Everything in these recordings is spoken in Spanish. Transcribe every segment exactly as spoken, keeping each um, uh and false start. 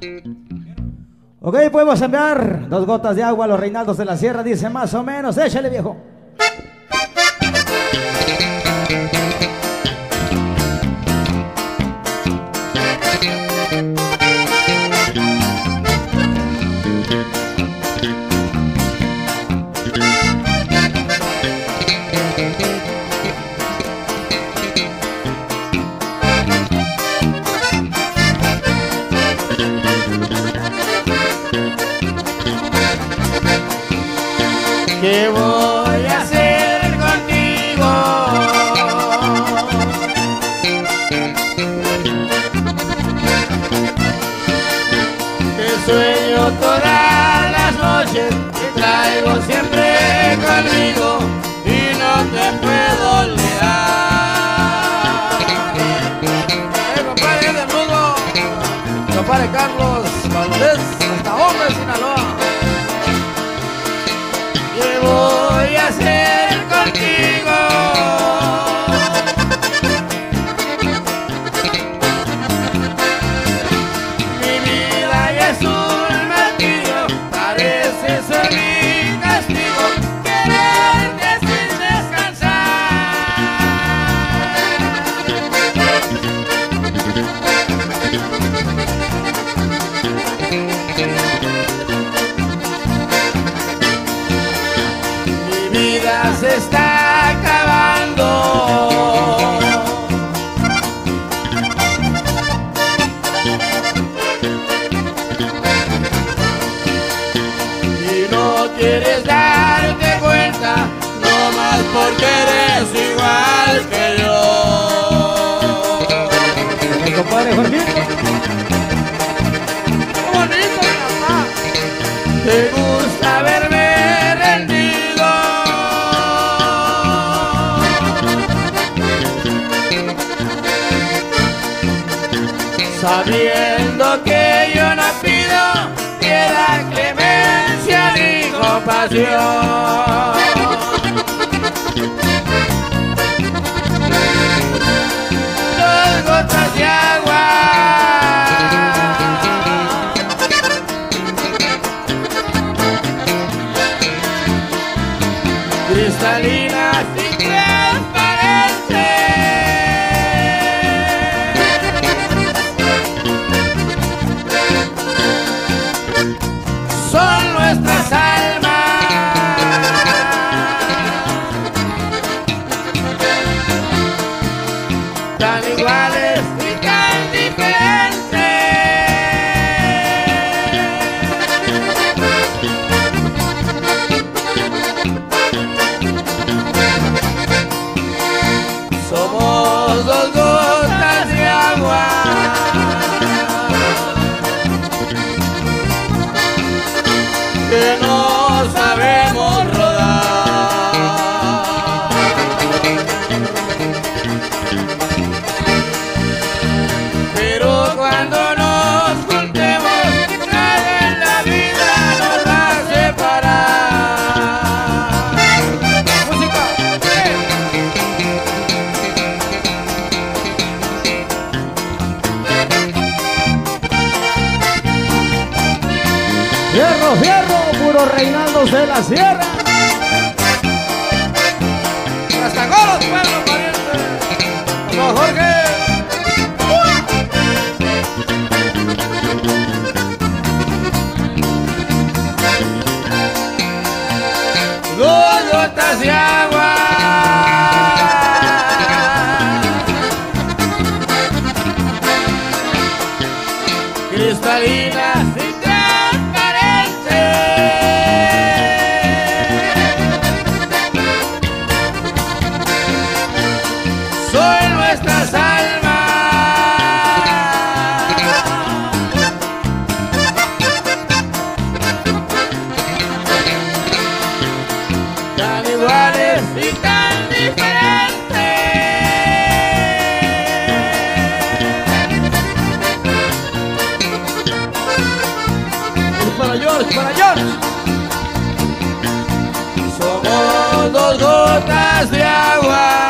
Ok, podemos enviar dos gotas de agua a los Reinaldos de la Sierra, dice más o menos. Échale, viejo. ¿Qué voy a hacer contigo? Te sueño todas las noches, te traigo siempre conmigo y no te puedo olvidar. Eh, compadre de Mudo, compadre Carlos Valdés, hasta Hombre, Sinaloa. ¿Qué voy a hacer contigo? Mi vida ya es un martirio, parece ser mi castigo, quererte sin descansar. Mi vida se está acabando y no quieres darte cuenta, no más porque eres igual que yo. Mi compadre Jorgito. ¡Qué bonito, papá! ¿Te gusta verme rendido? Sabiendo que yo no pido piedad, clemencia ni compasión. Dos gotas de agua cristalinas y transparentes son nuestras almas, tan iguales y tan diferentes. Somos dos gotas de agua que no sabemos rodar, pero cuando nos juntemos nada en la vida nos va a separar. Música. Fierro, fierro, puro Reinaldos de la Sierra. Hasta Golos, pueblo pariente. Como Jorge. Dos gotas de agua cristalinas y transparentes son nuestras almas, tan iguales y tan diferentes. Para George, para George. Somos dos gotas de agua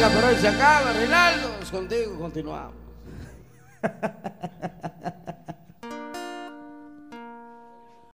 llega, pero hoy se acaba. Reinaldo, contigo continuamos.